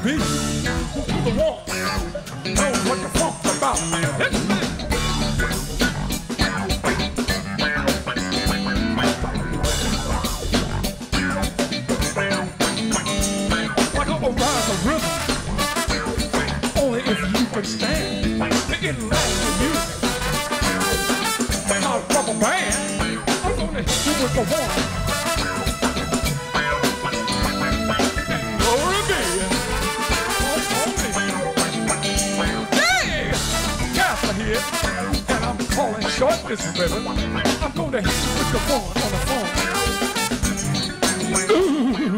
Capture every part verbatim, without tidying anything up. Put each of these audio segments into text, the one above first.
be the one knows what the funk's about. Hit me. Like a rise of rhythm, only if you can stand the elastic music. Now, rubber band, I'm gonna hit you with the one. And I'm calling short this rhythm. I'm gonna hit you with the phone on the phone. Ooh.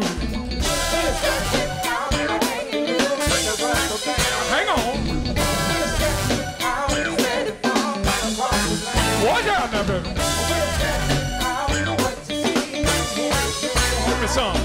Hang on. Watch out now, baby. Give me some.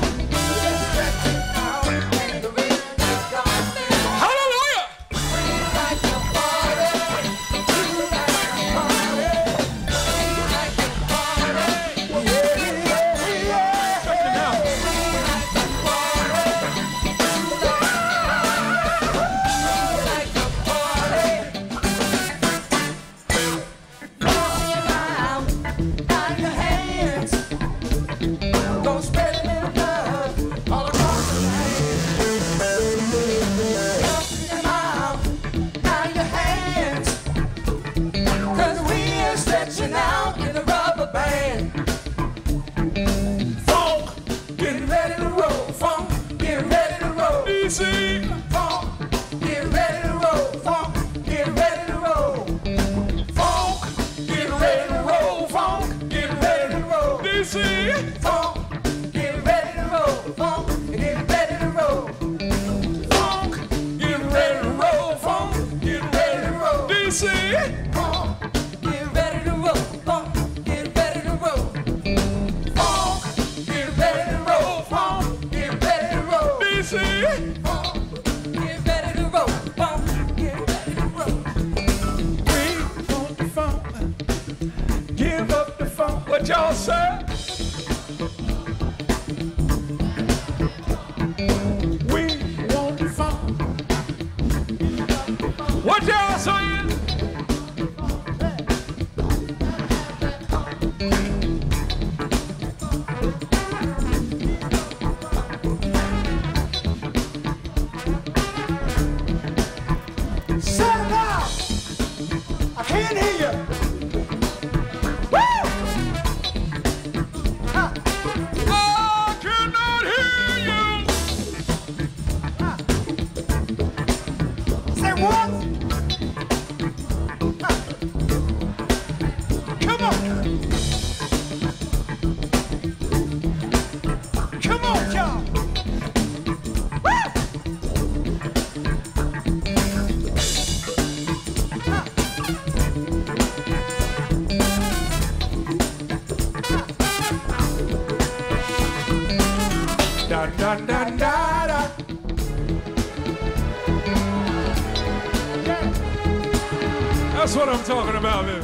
That's what I'm talking about, baby.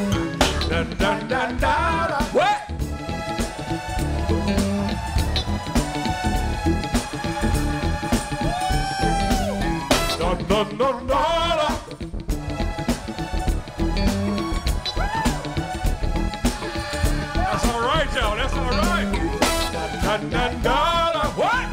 Da, da, da, da, da. What? Da, da, da, da, da. That's all right, y'all. That's all right. Da, da, da, da, da. What?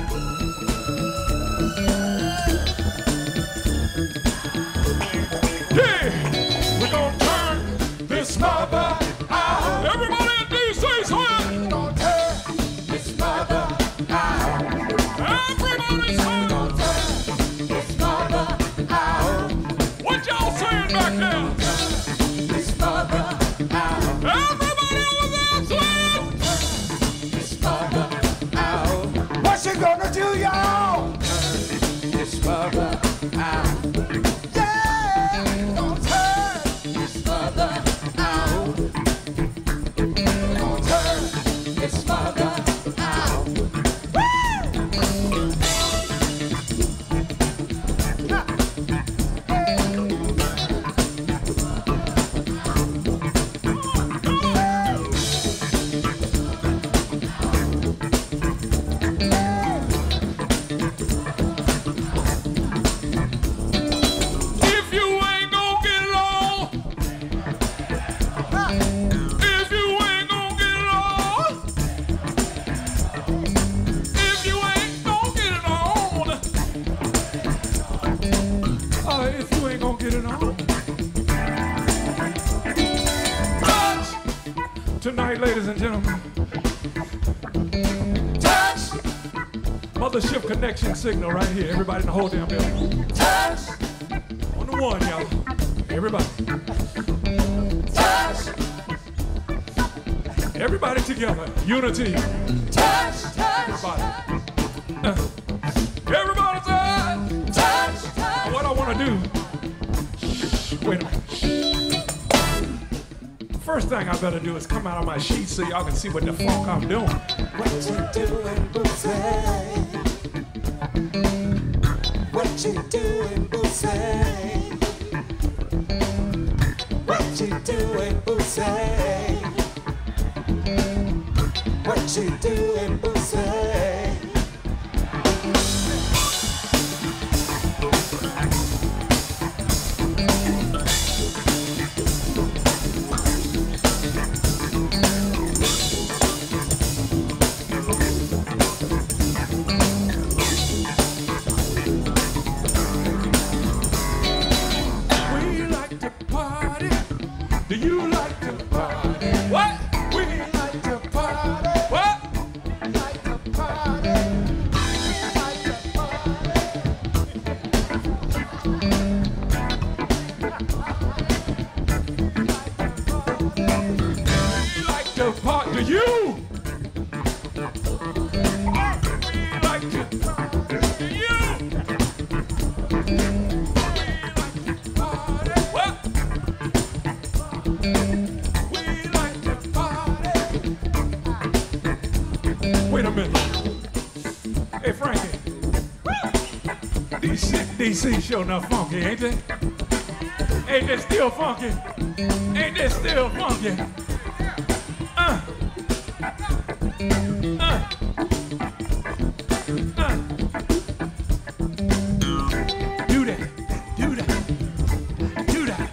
Mother out. Everybody in D C, swing! Gonna turn this mother out. Everybody swing! Gonna turn this mother out. What y'all saying back there? This mother out. Everybody over there, swing! Turn this mother out. What you gonna do, y'all? Turn this mother out. Yeah! Gonna turn this mother out. It's mother out. Woo! and gentlemen. Touch. Mothership connection signal right here. Everybody in the whole damn building. Touch. On the one, y'all. Everybody. Touch. Everybody together. Unity. Touch. Touch. Everybody. Uh, everybody touch. Touch. Touch. What I want to do. Wait a minute. First thing I better do is come out of my sheet so y'all can see what the fuck I'm doing. What you doing, Boosie? What you doing, Boosie? What you doing, Boosie? What you doing, Boosie? Do you like to party? What? We like to party. What? Like to party. Like to party. We like to party. Do you? We like to party. Do you? Wait a minute. Hey, Frankie. D C, D C sure enough funky, ain't they? Ain't they still funky? Ain't they still funky? Uh. Uh. Uh. Do that. Do that. Do that.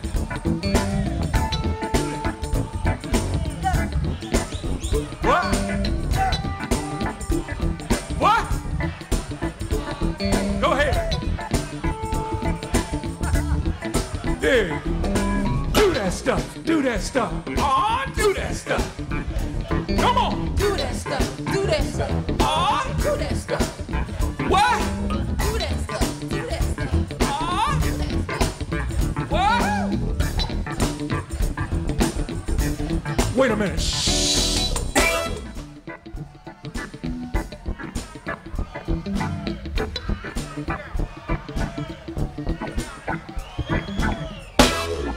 What? What? Go ahead. Yeah. Do that stuff. Do that stuff. Aw, do that stuff. Come on. Do that stuff. Do that stuff. Aw, Do that stuff. what? Do that stuff. Do that stuff. Aw, Do that stuff. what? Wait a minute. Shh.